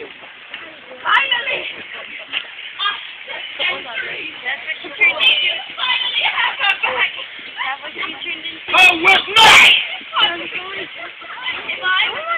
Finally! Finally have her back! Oh, with me! Bye!